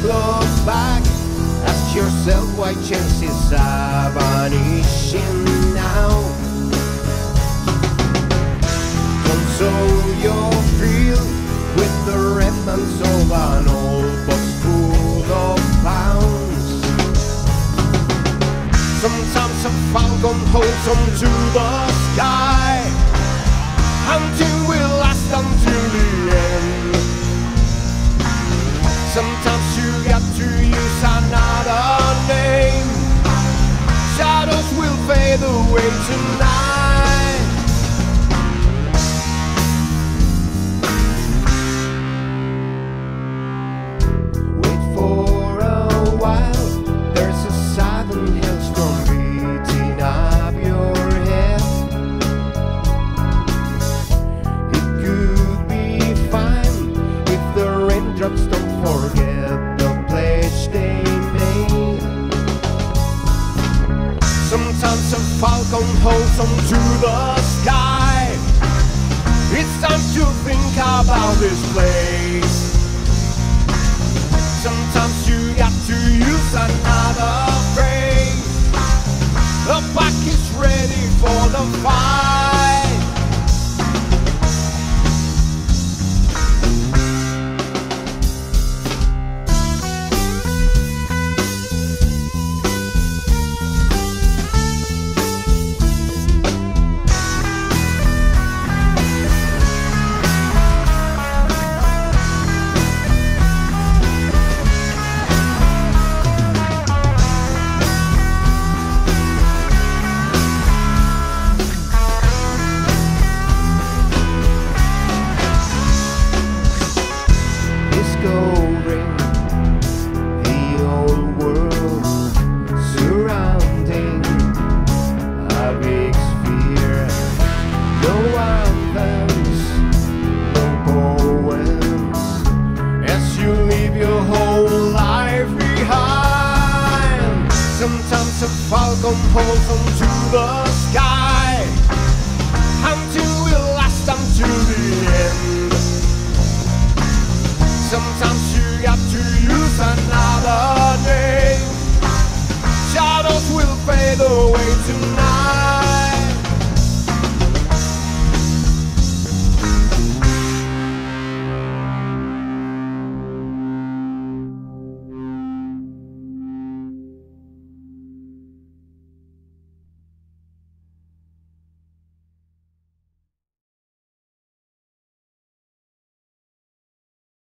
blows back, ask yourself why chances are vanishing now. Console your field with the remnants of an old box full of pounds. Sometimes a falcon holds onto the sky, hunting will last until the end. Sometimes you got to use another name. Shadows will fade away tonight. Wait for a while, there's a sudden hailstorm beating up your head. It could be fine if the raindrops don't forget the pledge they made. Sometimes a falcon holds onto the sky. It's time to think about this place. Sometimes you got to use another phrase. The back is ready for the fight.